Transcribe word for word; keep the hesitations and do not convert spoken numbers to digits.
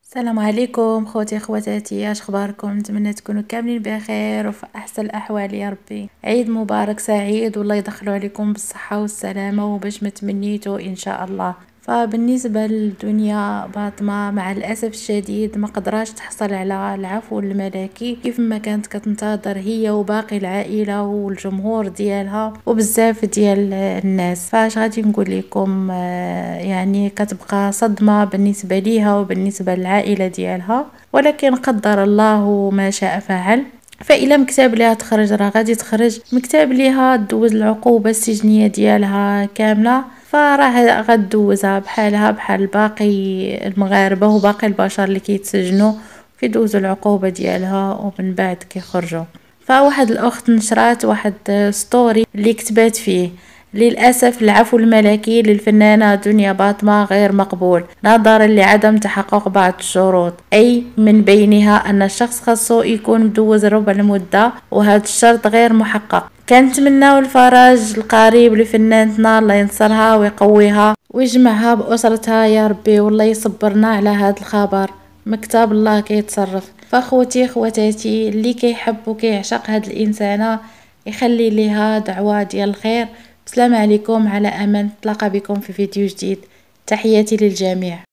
السلام عليكم خوتي خواتاتي، اش اخباركم؟ نتمنى تكونوا كاملين بخير وفي احسن الاحوال يا ربي. عيد مبارك سعيد والله يدخلوا عليكم بالصحه والسلامه وباش ما تمنيتوا ان شاء الله. فبالنسبه للدنيا باطمه مع الاسف الشديد ما قدراش تحصل على العفو الملكي كيف ما كانت كتنتظر هي وباقي العائله والجمهور ديالها وبزاف ديال الناس. فاش غادي نقول لكم، آه، يعني كتبقى صدمه بالنسبه ليها وبالنسبه للعائله ديالها، ولكن قدر الله ما شاء فعل. فإلا مكتاب ليها تخرج راه غادي تخرج، مكتاب ليها دوز العقوبة السجنية ديالها كاملة فراه غدوزها بحالها بحال باقي المغاربة وباقي البشر اللي كيتسجنوا كيدوزوا العقوبة ديالها ومن بعد كيخرجوا. فواحد الاخت نشرات واحد ستوري اللي كتبات فيه: للأسف العفو الملكي للفنانة دنيا باطمة غير مقبول نظرا لعدم تحقق بعض الشروط، أي من بينها أن الشخص خاصو يكون مدوز ربع المدة وهذا الشرط غير محقق. كنتمناو الفرج القريب لفنانتنا، الله ينصرها ويقويها ويجمعها بأسرتها يا ربي، والله يصبرنا على هذا الخبر. مكتب الله كيتصرف. فاخوتي خواتاتي اللي كيحب وكيعشق هاد الانسانه يخلي ليها دعوه ديال الخير. السلام عليكم، على امان نتلاقى بكم في فيديو جديد. تحياتي للجميع.